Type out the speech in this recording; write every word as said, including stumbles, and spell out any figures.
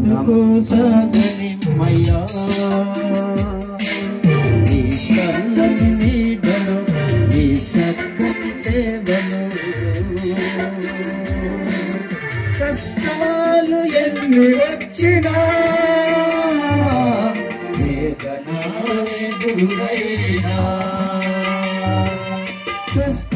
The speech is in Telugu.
ముందుకు సాగనిమ్మయ్యా నీ చల్లని నీడలో నీ చక్కని సేవలు కష్టాలు ఎన్ని వచ్చినా వేదన ఎదురైనా